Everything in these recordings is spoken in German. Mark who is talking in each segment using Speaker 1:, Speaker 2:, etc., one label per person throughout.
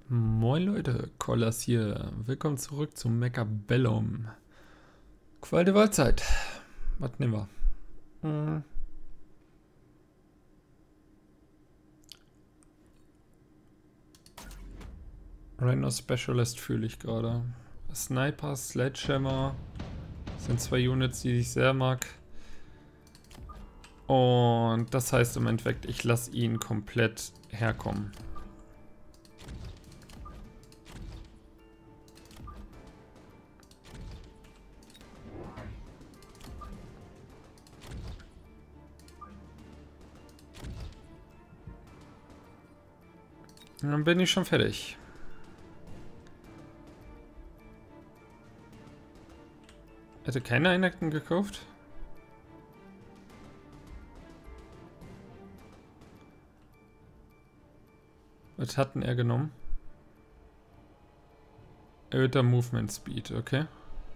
Speaker 1: Moin Leute, Collas hier. Willkommen zurück zum Mechabellum. Qual der Wahlzeit. Was nehmen wir? Rhino Specialist fühle ich gerade. Sniper, Sledgehammer sind zwei Units, die ich sehr mag. Und das heißt im Endeffekt, ich lasse ihn komplett herkommen. Und dann bin ich schon fertig. Hätte keine Einheiten gekauft? Was hatten er genommen? Erhöhter Movement Speed, okay.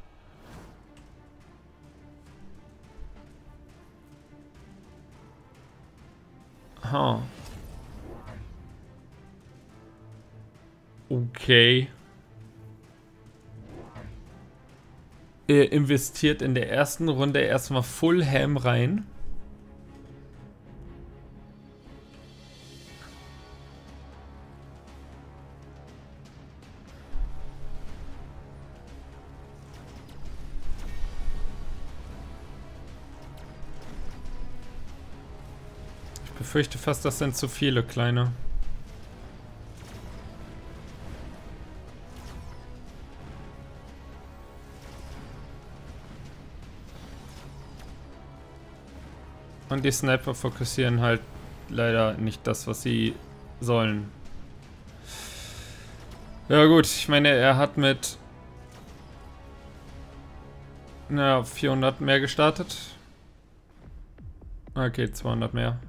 Speaker 1: Ha. Okay. Er investiert in der ersten Runde erstmal Full Ham rein. Ich befürchte fast, das sind zu viele kleine. Und die Sniper fokussieren halt leider nicht das, was sie sollen. Ja gut, ich meine, er hat mit 400 mehr gestartet. Okay, 200 mehr.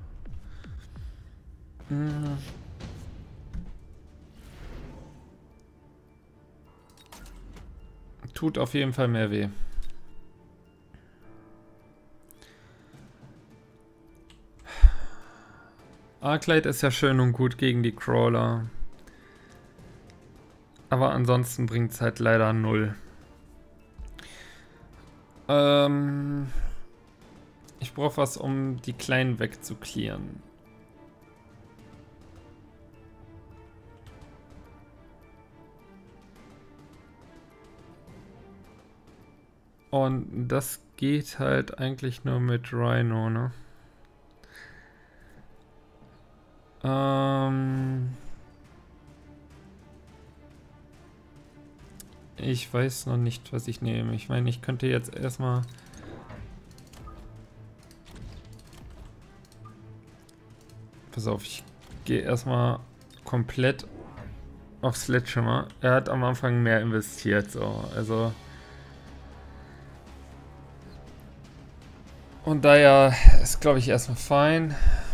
Speaker 1: Tut auf jeden Fall mehr weh. Arclight ist ja schön und gut gegen die Crawler. Aber ansonsten bringt es halt leider null. Ich brauche was, um die Kleinen wegzuklären. Und das geht halt eigentlich nur mit Rhino, ne? Ich weiß noch nicht, was ich nehme. Ich meine, ich könnte jetzt erstmal... Pass auf, ich gehe erstmal komplett auf Sledgehammer. Er hat am Anfang mehr investiert, so, also... Und daher ist, glaube ich, erstmal fein.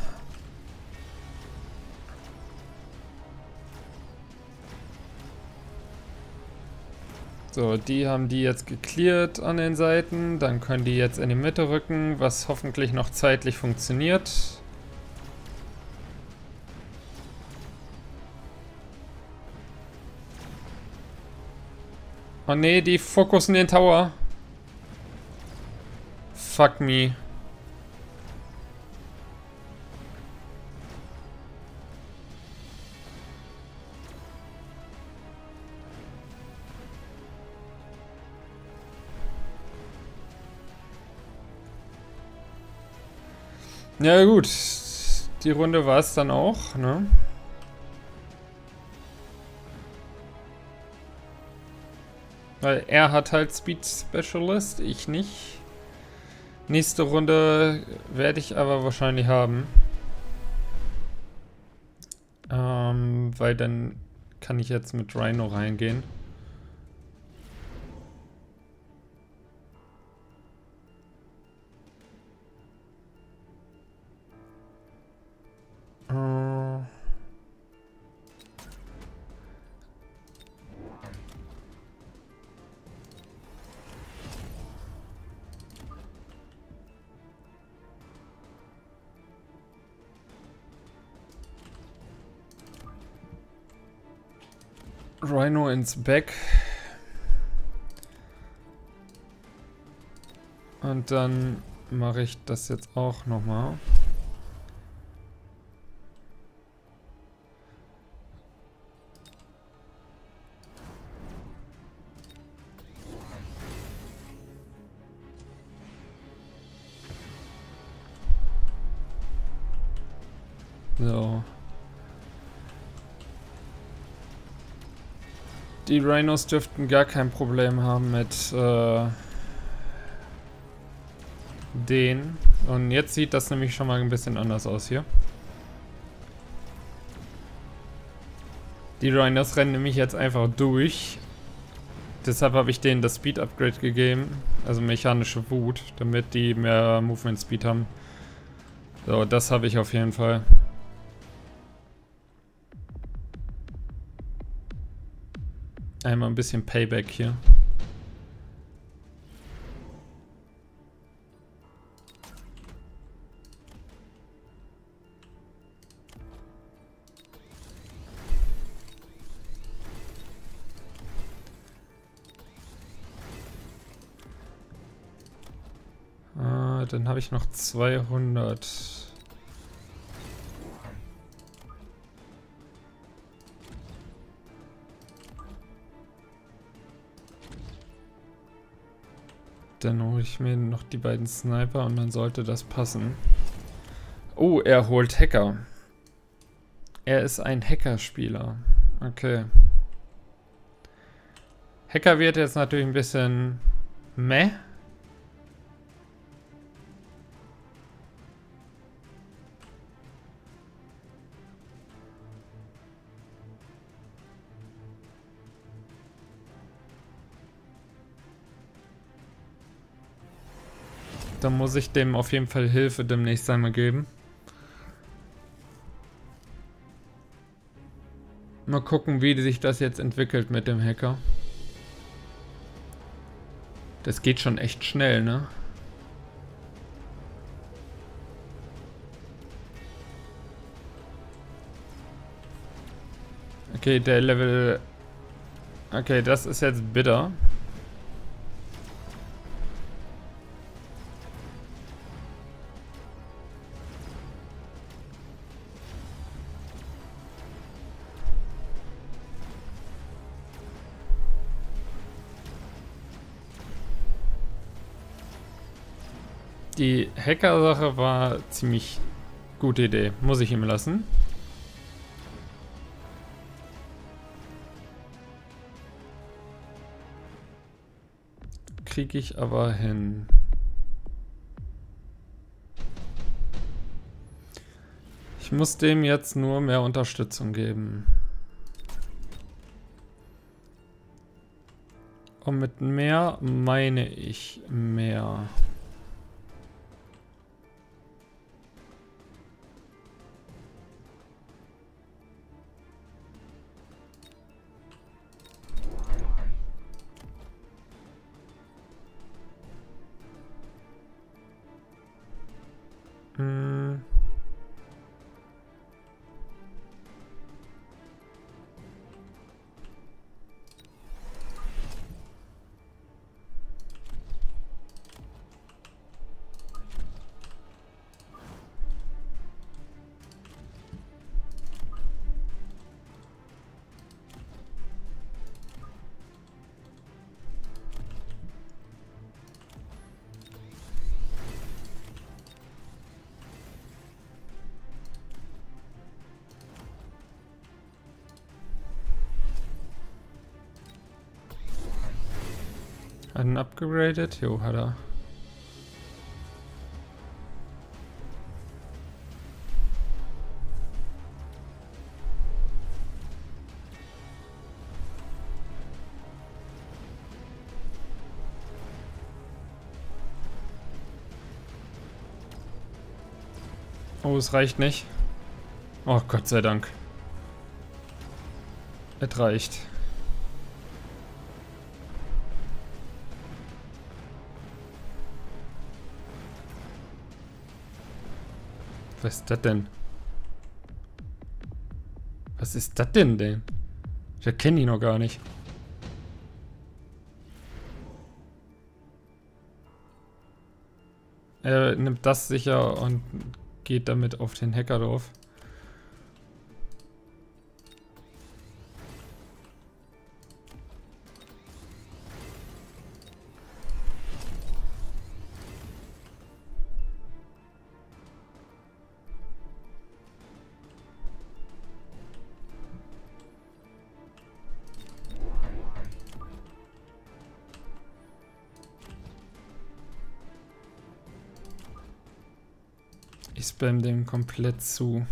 Speaker 1: So, die haben die jetzt geklärt an den Seiten. Dann können die jetzt in die Mitte rücken, was hoffentlich noch zeitlich funktioniert. Oh ne, die fokussen den Tower. Fuck me. Ja gut, die Runde war es dann auch, ne? Weil er hat halt Speed Specialist, ich nicht. Nächste Runde werde ich aber wahrscheinlich haben. Weil dann kann ich jetzt mit Rhino reingehen. Rhino ins Back. Und dann mache ich das jetzt auch nochmal. So. Die Rhinos dürften gar kein Problem haben mit den. Und jetzt sieht das nämlich schon mal ein bisschen anders aus hier. Die Rhinos rennen nämlich jetzt einfach durch. Deshalb habe ich denen das Speed Upgrade gegeben. Also mechanische Wut, damit die mehr Movement Speed haben. So, das habe ich auf jeden Fall. Einmal ein bisschen Payback hier. Dann habe ich noch 200. Dann hole ich mir noch die beiden Sniper und dann sollte das passen. Oh, er holt Hacker. Er ist ein Hackerspieler. Okay. Hacker wird jetzt natürlich ein bisschen meh. Dann muss ich dem auf jeden Fall Hilfe demnächst einmal geben. Mal gucken, wie sich das jetzt entwickelt mit dem Hacker. Das geht schon echt schnell, ne? Okay, der Level... Okay, das ist jetzt bitter. Die Hacker-Sache war ziemlich gute Idee. Muss ich ihm lassen. Kriege ich aber hin. Ich muss dem jetzt nur mehr Unterstützung geben. Und mit mehr meine ich mehr. Hat ihn upgraded? Jo, hat er. Oh, es reicht nicht. Oh, Gott sei Dank. Es reicht. Was ist das denn? Was ist das denn? Ich kenne die noch gar nicht. Er nimmt das sicher und geht damit auf den Hacker drauf. Ich spam dem komplett zu.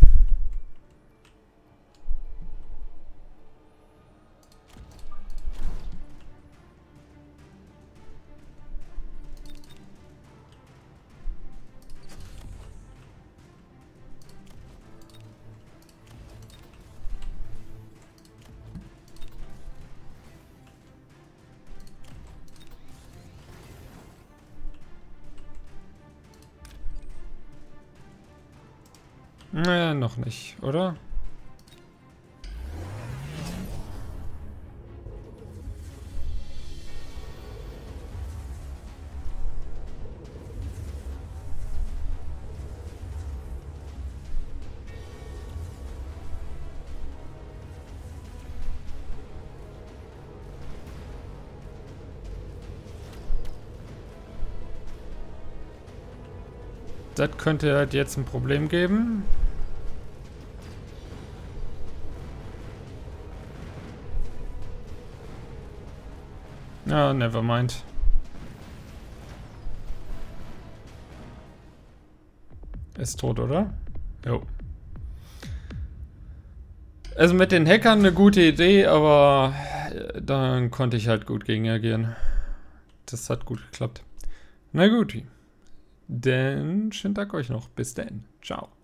Speaker 1: Naja, noch nicht, oder? Das könnte halt jetzt ein Problem geben. Ja, nevermind. Ist tot, oder? Jo. Also mit den Hackern eine gute Idee, aber dann konnte ich halt gut gegen agieren. Das hat gut geklappt. Na gut. Dann schönen Tag euch noch. Bis dann. Ciao.